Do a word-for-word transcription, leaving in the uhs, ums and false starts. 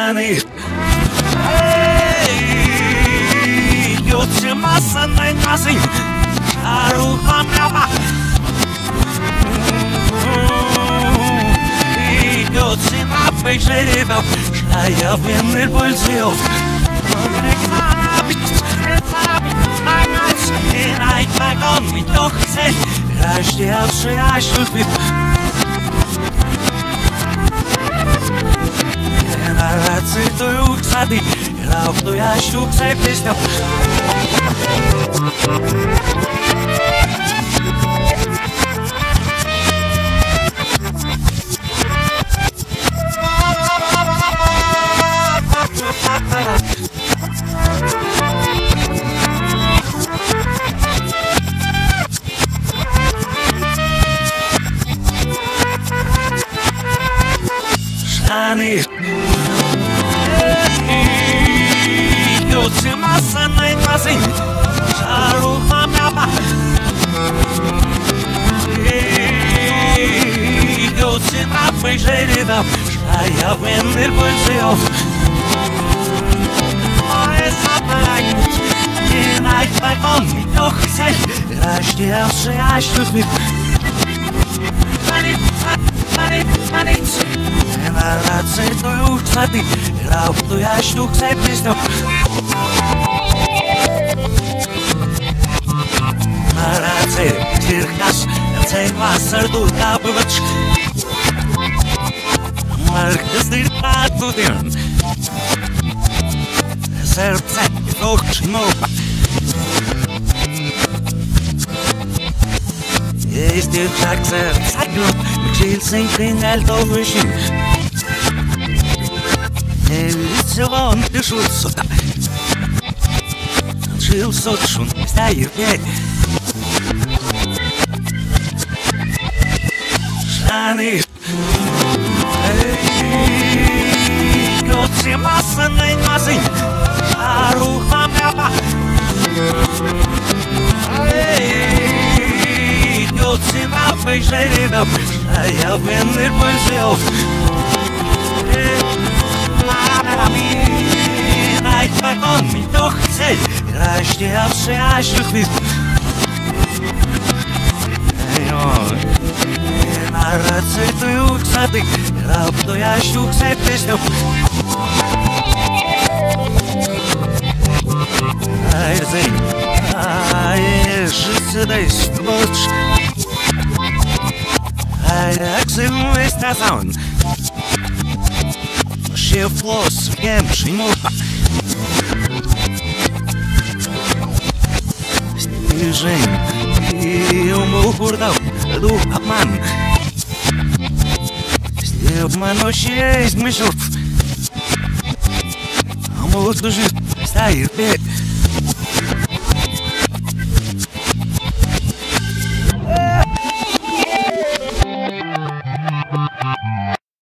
Shani Yotse masana nasi Aruha mama Yotse na peixereva Shaya venir bolseo And I back on me doch say Rashti avshe ashtufi Цветую, сады, равну я штук за песню. Shani Yotse masana nasi Sharuha mama Yotse na peixereva Shaya venir bolseo Esa parai Yenai bagon mi doch say Rashti avshe ashtufi Mani, mani, mani And цветую, сады, равну я штук за песню. Мараце, тирхас, цей масарду табывач. Маркас дырпатудин. Сердце вохчну. Есть и так сердце, мчился кring allt av skinn. Вон пишу сюда. Жил сотшун, стаю петь. Shani Yotse masana nasi Sharuha mama Yotse na peixereva Shaya venir bolseo Night back on me, doch say Rashti avshe ashtufi Nara цветую, сады Равну я штук за песню. Ай, зей Ай, жиседай ствоч Ай, аксим вестазон Шефлос, кемши муха Стижень И умухурдав дух обман Стебмано честь мешов Амут душит стаир петь